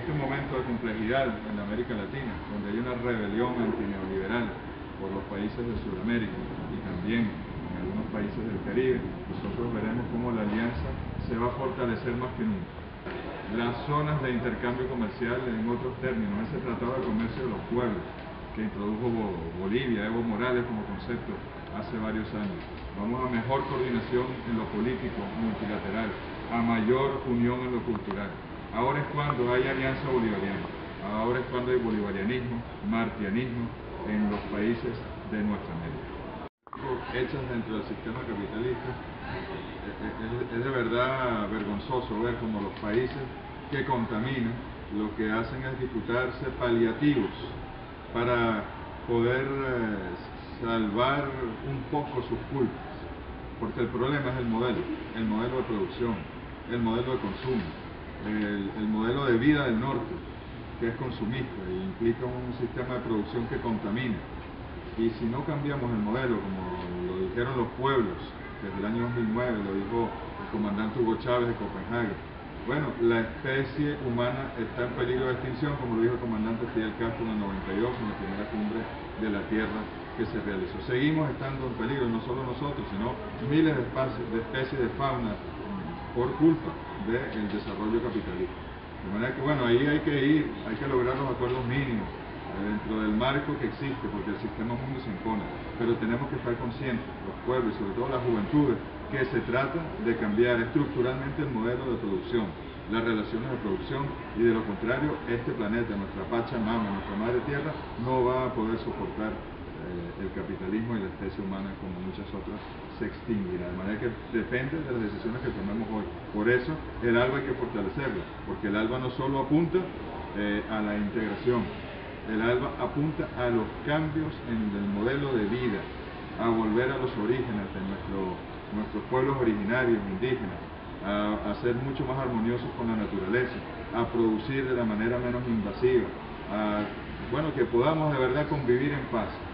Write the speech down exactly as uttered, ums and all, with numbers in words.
este momento de complejidad en la América Latina, donde hay una rebelión antineoliberal por los países de Sudamérica y también en algunos países del Caribe, nosotros veremos cómo la alianza se va a fortalecer más que nunca. Las zonas de intercambio comercial, en otros términos, ese tratado de comercio de los pueblos que introdujo Bolivia, Evo Morales como concepto hace varios años. Vamos a mejor coordinación en lo político multilateral, a mayor unión en lo cultural. Ahora es cuando hay alianza bolivariana, ahora es cuando hay bolivarianismo, martianismo en los países de nuestra América. Hechas dentro del sistema capitalista, es, es de verdad vergonzoso ver como los países que contaminan lo que hacen es disputarse paliativos para poder eh, salvar un poco sus culpas, porque el problema es el modelo, el modelo de producción, el modelo de consumo, el, el modelo de vida del norte, que es consumista y implica un sistema de producción que contamina. Y si no cambiamos el modelo, como lo dijeron los pueblos desde el año dos mil nueve, lo dijo el comandante Hugo Chávez de Copenhague, bueno, la especie humana está en peligro de extinción, como lo dijo el comandante Fidel Castro en el noventa y dos, en la primera cumbre de la Tierra que se realizó. Seguimos estando en peligro, no solo nosotros, sino miles de, espacios, de especies de fauna por culpa del desarrollo capitalista. De manera que, bueno, ahí hay que ir, hay que lograr los acuerdos mínimos dentro del marco que existe, porque el sistema mundo se impone, pero tenemos que estar conscientes, los pueblos y sobre todo las juventudes, que se trata de cambiar estructuralmente el modelo de producción, las relaciones de producción, y de lo contrario, este planeta, nuestra Pachamama, nuestra Madre Tierra, no va a poder soportar eh, el capitalismo y la especie humana, como muchas otras, se extinguirá. De manera que depende de las decisiones que tomemos hoy. Por eso, el ALBA hay que fortalecerlo, porque el ALBA no solo apunta eh, a la integración, el ALBA apunta a los cambios en el modelo de vida, a volver a los orígenes de nuestro, nuestros pueblos originarios, indígenas, a, a ser mucho más armoniosos con la naturaleza, a producir de la manera menos invasiva, a, bueno, que podamos de verdad convivir en paz.